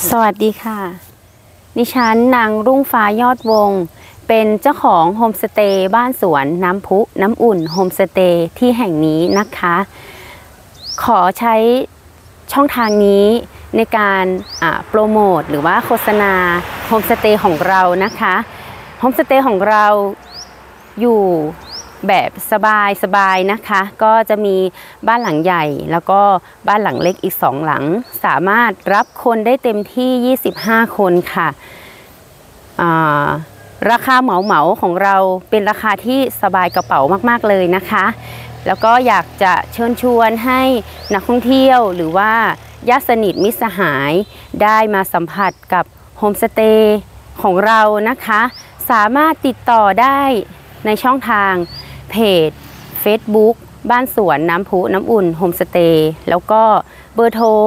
สวัสดีค่ะดิฉันนางรุ่งฟ้ายอดวงเป็นเจ้าของโฮมสเตย์บ้านสวนน้ำพุน้ำอุ่นโฮมสเตย์ที่แห่งนี้นะคะขอใช้ช่องทางนี้ในการโปรโมทหรือว่าโฆษณาโฮมสเตย์ของเรานะคะโฮมสเตย์ของเราอยู่แบบสบายนะคะก็จะมีบ้านหลังใหญ่แล้วก็บ้านหลังเล็กอีก2หลังสามารถรับคนได้เต็มที่25คนค่ะราคาเหมาของเราเป็นราคาที่สบายกระเป๋ามากๆเลยนะคะแล้วก็อยากจะเชิญชวนให้นักท่องเที่ยวหรือว่าญาติสนิทมิตรสหายได้มาสัมผัสกับโฮมสเตย์ของเรานะคะสามารถติดต่อได้ในช่องทางเพจ Facebook บ้านสวนน้ำพุน้ำอุ่นโฮมสเตย์แล้วก็เบอร์โทร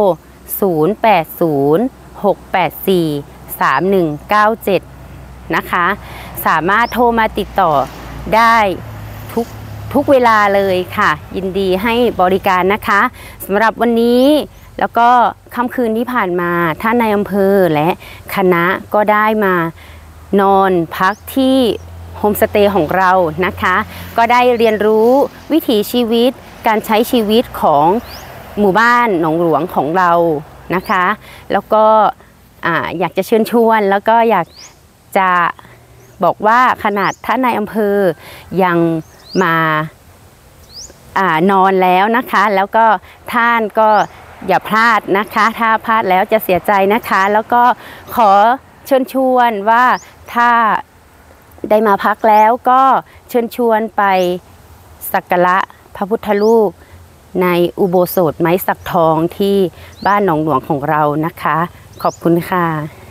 0806843197 นะคะสามารถโทรมาติดต่อได้ทุกเวลาเลยค่ะยินดีให้บริการนะคะสำหรับวันนี้แล้วก็ค่ำคืนที่ผ่านมาท่านนายอำเภอและคณะก็ได้มานอนพักที่โฮมสเตย์ของเรานะคะก็ได้เรียนรู้วิถีชีวิตการใช้ชีวิตของหมู่บ้านหนองหลวงของเรานะคะแล้วก็อยากจะเชิญชวนแล้วก็อยากจะบอกว่าขนาดท่านนายอำเภอยังมานอนแล้วนะคะแล้วก็ท่านก็อย่าพลาดนะคะถ้าพลาดแล้วจะเสียใจนะคะแล้วก็ขอเชิญชวนว่าถ้าได้มาพักแล้วก็เชิญชวนไปสักการะพระพุทธรูปในอุโบสถไม้สักทองที่บ้านหนองหลวงของเรานะคะขอบคุณค่ะ